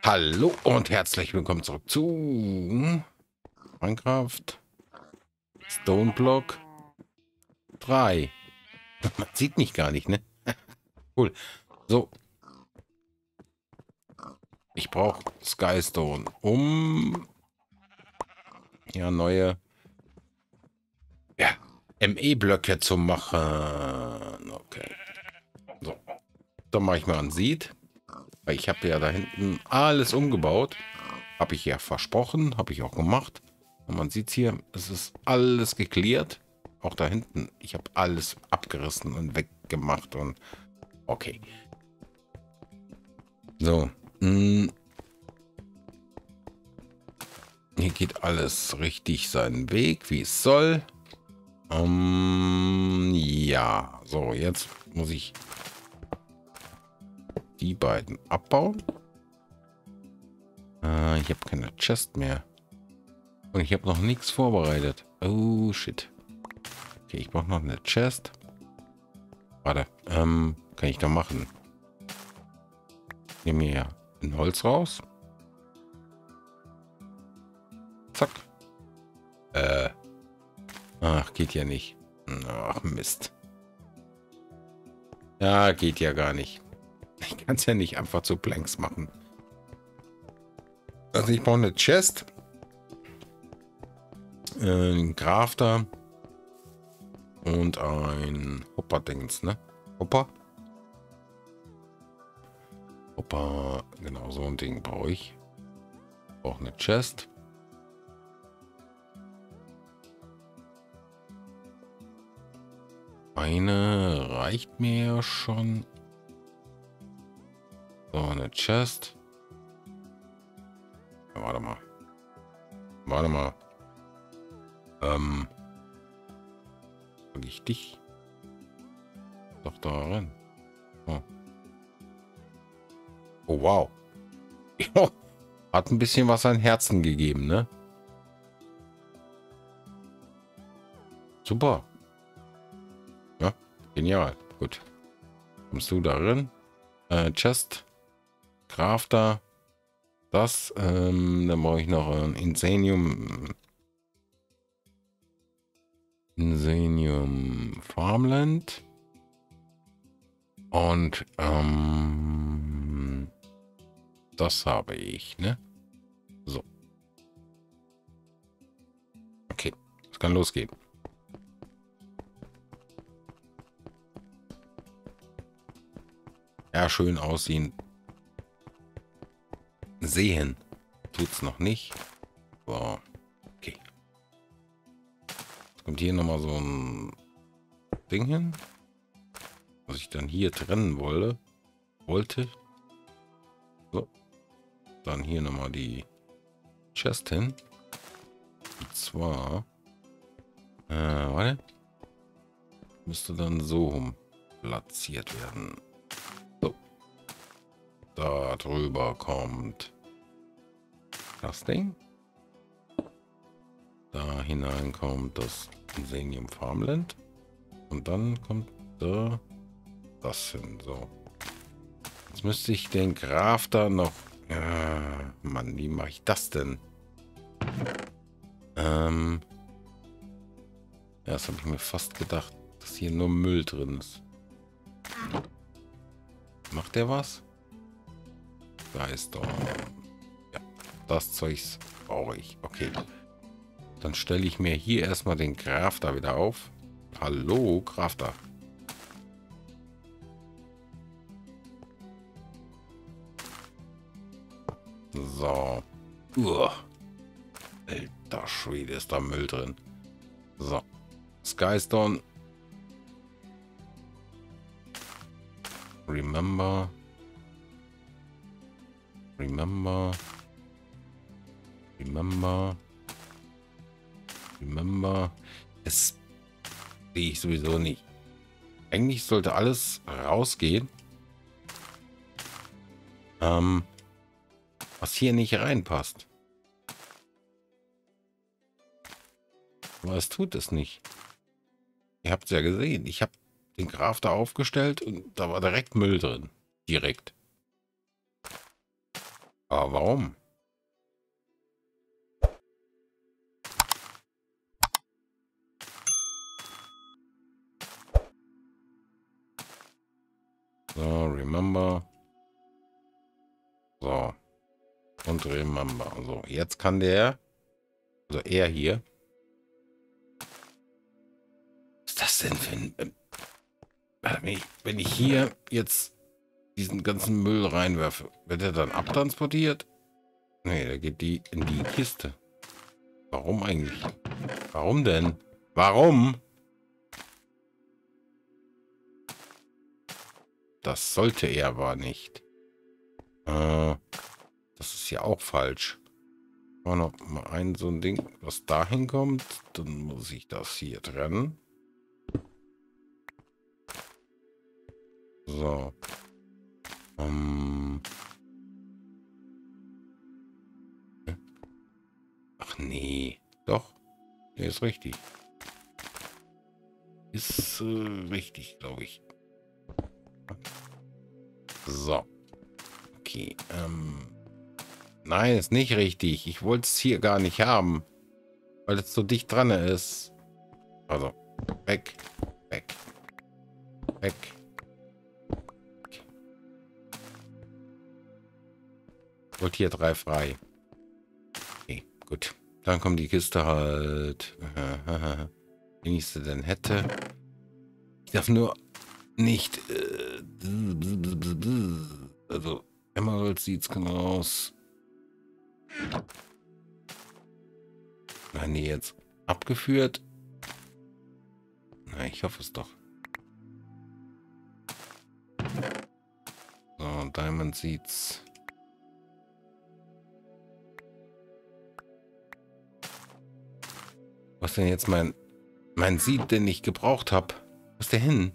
Hallo und herzlich willkommen zurück zu Minecraft Stone Block 3. Man sieht mich gar nicht, ne? Cool. So, ich brauche Skystone, um ja neue ME-Blöcke zu machen. Okay. So, dann mache ich mal ein Seed, weil ich habe ja da hinten alles umgebaut. Habe ich ja versprochen, habe ich auch gemacht. Und man sieht hier, es ist alles geklärt. Auch da hinten, ich habe alles abgerissen und weggemacht und okay. So. Hier geht alles richtig seinen Weg, wie es soll. Ja. So, jetzt muss ich die beiden abbauen. Ich habe keine Chest mehr. Und ich habe noch nichts vorbereitet. Oh, shit. Okay, ich brauche noch eine Chest. Warte, kann ich da machen? Nehme hier ein Holz raus. Zack. Ach, geht ja nicht. Ach, Mist. Ja, geht ja gar nicht. Ich kann es ja nicht einfach zu Planks machen. Also ich brauche eine Chest. Ein Crafter. Und ein Hopper-Dings, ne? Hopper? Hopper, genau so ein Ding brauche ich. Auch eine Chest. Eine reicht mir schon. So, eine Chest. Ja, warte mal. Warte mal. Soll ich dich? Doch da rein. Oh, oh wow. Jo, hat ein bisschen was an Herzen gegeben, ne? Super. Ja, genial. Gut. Kommst du darin? Chest. Crafter. Das. Dann brauche ich noch ein Insanium. Insanium Farmland. Und das habe ich, ne? So. Okay. Es kann losgehen. Ja, schön aussehen. Sehen. Tut's noch nicht. So. Okay. Jetzt kommt hier nochmal so ein Ding hin. Was ich dann hier trennen wollte. So. Dann hier nochmal die Chest hin. Und zwar. Warte. Müsste dann so platziert werden. So. Da drüber kommt das Ding. Da hinein kommt das Insanium Farmland. Und dann kommt da das hin. So. Jetzt müsste ich den Crafter noch. Mann, wie mache ich das denn? Ja, das habe ich mir fast gedacht, dass hier nur Müll drin ist. Macht der was? Da ist doch. Ja, das Zeugs brauche ich. Okay. Dann stelle ich mir hier erstmal den Crafter wieder auf. Hallo, Crafter. So. Alter Schwede, ist da Müll drin. So. Skystone. Remember. Remember. Remember. Remember. Das sehe ich sowieso nicht. Eigentlich sollte alles rausgehen. Was hier nicht reinpasst. Aber es tut es nicht. Ihr habt es ja gesehen. Ich habe den Crafter aufgestellt und da war direkt Müll drin. Direkt. Aber warum? So, remember. So. Und remember. So, jetzt kann der, also er hier. Was ist das denn für ein... wenn ich hier jetzt diesen ganzen Müll reinwerfe, wird er dann abtransportiert? Nee, der geht die in die Kiste. Warum eigentlich? Warum denn? Warum? Das sollte er aber nicht. Das ist ja auch falsch. Auch noch mal ein so ein Ding, was dahin kommt. Dann muss ich das hier trennen. So. Ach nee. Doch. Der ist richtig. Ist richtig, glaube ich. So. Okay. Nein, ist nicht richtig. Ich wollte es hier gar nicht haben. Weil es so dicht dran ist. Also. Weg. Weg. Weg. Ich wollte hier 3 frei. Okay, gut. Dann kommt die Kiste halt. Wenn ich sie denn hätte. Ich darf nur nicht. Also, Emerald sieht's aus. Nein, die jetzt abgeführt. Na, ich hoffe es doch. So, Diamond Seeds. Was denn jetzt mein Seed, den ich gebraucht habe? Wo ist der hin?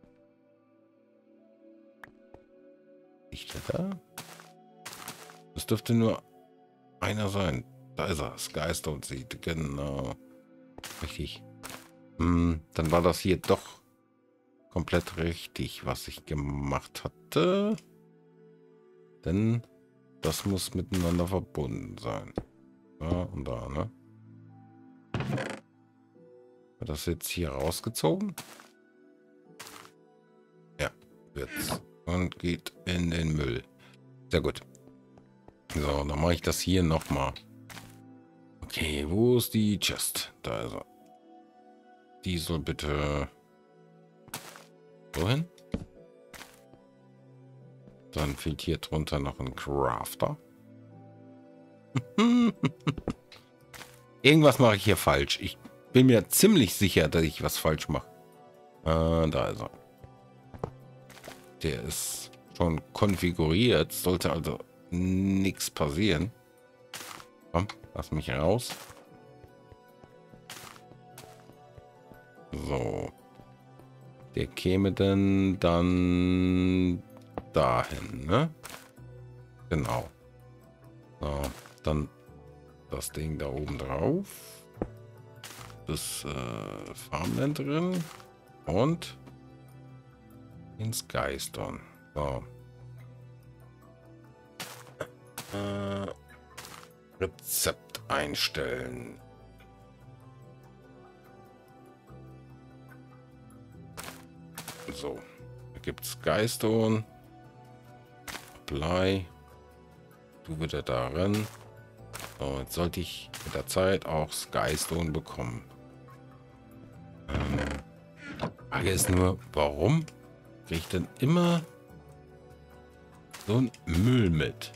Ist der da? Das dürfte nur einer sein. Da ist er. Skystone Seed. Genau. Richtig. Dann war das hier doch komplett richtig, was ich gemacht hatte. Denn das muss miteinander verbunden sein. Da und da, ne? Wird das jetzt hier rausgezogen? Ja, wird's. Und geht in den Müll. Sehr gut. So, dann mache ich das hier nochmal. Okay, wo ist die Chest? Da ist er. Die soll bitte so hin. Dann fehlt hier drunter noch ein Crafter. Irgendwas mache ich hier falsch. Ich bin mir ziemlich sicher, dass ich was falsch mache. Da ist er. Der ist schon konfiguriert. Sollte also nichts passieren. Komm, lass mich raus. So. Der käme denn dann dahin, ne? Genau. So, dann das Ding da oben drauf. Das Farmland drin. Und ins Geistern. So. Rezept einstellen. So. Da gibt es Geistern. Apply. Du wieder darin. So, jetzt sollte ich mit der Zeit auch Skystone bekommen. Frage ist nur, warum kriege ich denn immer so ein Müll mit?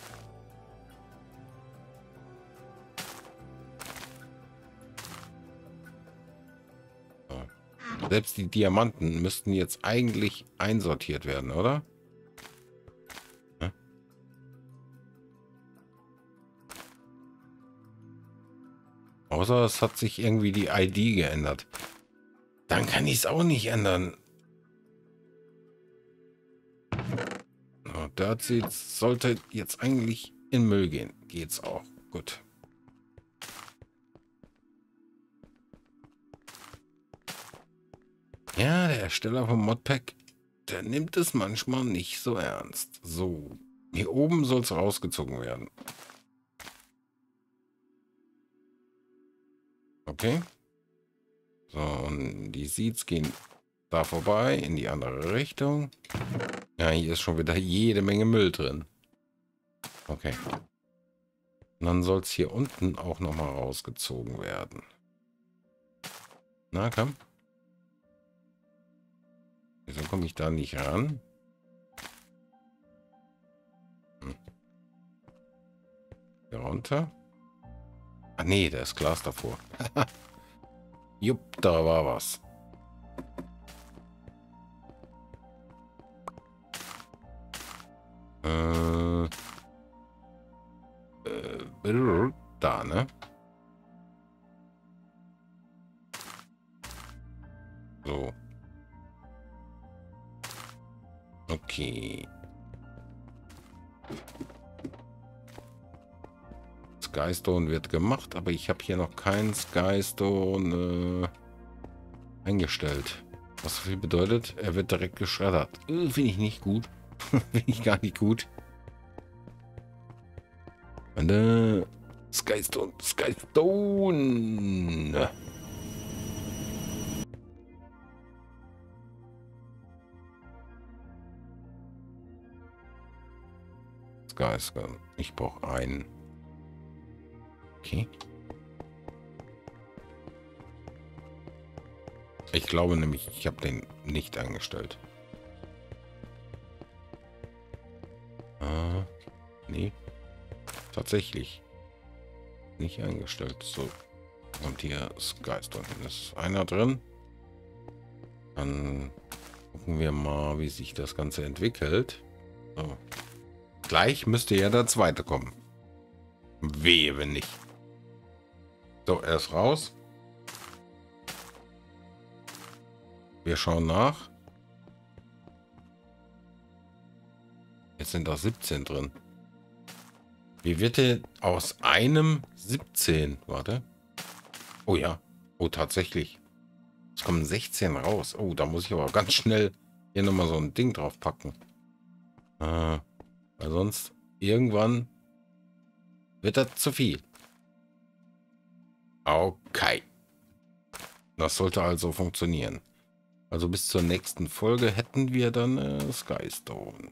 So. Selbst die Diamanten müssten jetzt eigentlich einsortiert werden, oder? Ja. Außer es hat sich irgendwie die ID geändert. Dann kann ich es auch nicht ändern. So, Dirt Seeds sollte jetzt eigentlich in Müll gehen. Geht's auch. Gut. Ja, der Ersteller vom Modpack, der nimmt es manchmal nicht so ernst. So. Hier oben soll es rausgezogen werden. Okay. So, und die Seeds gehen da vorbei, in die andere Richtung. Ja, hier ist schon wieder jede Menge Müll drin. Okay. Und dann soll es hier unten auch nochmal rausgezogen werden. Na, komm. Wieso komme ich da nicht ran? Hier runter. Ah, nee, da ist Glas davor. Jupp, da war was. Da, ne? So. Okay. Skystone wird gemacht, aber ich habe hier noch keinen Skystone eingestellt. Was so viel bedeutet, er wird direkt geschreddert. Finde ich nicht gut. Finde ich gar nicht gut. Und Skystone, Skystone. Skystone. Ich brauche einen. Okay. Ich glaube nämlich, ich habe den nicht eingestellt. Nee. Tatsächlich. Nicht eingestellt. So. Und hier ist Skystone. Ist einer drin. Dann gucken wir mal, wie sich das Ganze entwickelt. So. Gleich müsste ja der zweite kommen. Wehe, wenn nicht. So, er ist raus. Wir schauen nach. Jetzt sind da 17 drin. Wie wird denn aus einem 17? Warte. Oh ja. Oh, tatsächlich. Es kommen 16 raus. Oh, da muss ich aber ganz schnell hier nochmal so ein Ding drauf packen. Weil sonst irgendwann wird das zu viel. Okay. Das sollte also funktionieren. Also bis zur nächsten Folge hätten wir dann Skystone.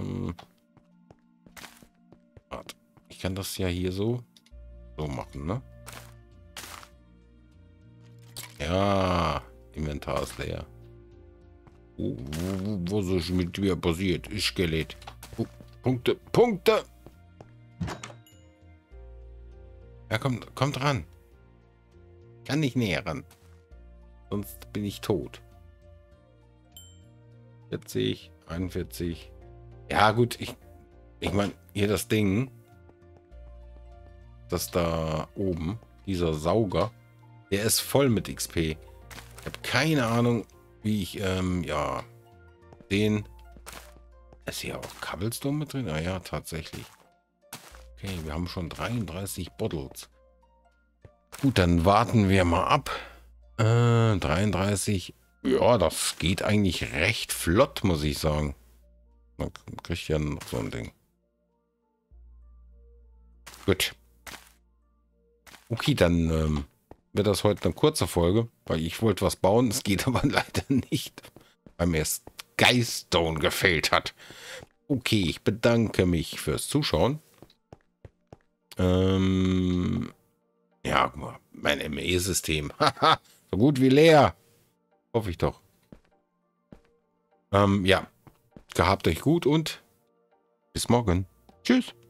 Warte. Ich kann das ja hier so machen, ne? Ja, Inventar ist leer. Was ist mit dir passiert? Skelett. Punkte, Punkte! Ja, kommt ran. Kann nicht näher ran. Sonst bin ich tot. 40, 41. Ja, gut, ich meine, hier das Ding. Das da oben, dieser Sauger, der ist voll mit XP. Ich habe keine Ahnung, wie ich, ja, den... Ist hier auch Cobblestone mit drin? Ah ja, tatsächlich. Okay, wir haben schon 33 Bottles. Gut, dann warten wir mal ab. 33. Ja, das geht eigentlich recht flott, muss ich sagen. Man kriegt ja noch so ein Ding. Gut. Okay, dann wird das heute eine kurze Folge, weil ich wollte was bauen. Es geht aber leider nicht, weil mir Skystone gefehlt hat. Okay, ich bedanke mich fürs Zuschauen. Ja, guck mal, mein ME-System. So gut wie leer. Hoffe ich doch. Ja, gehabt euch gut und bis morgen. Tschüss.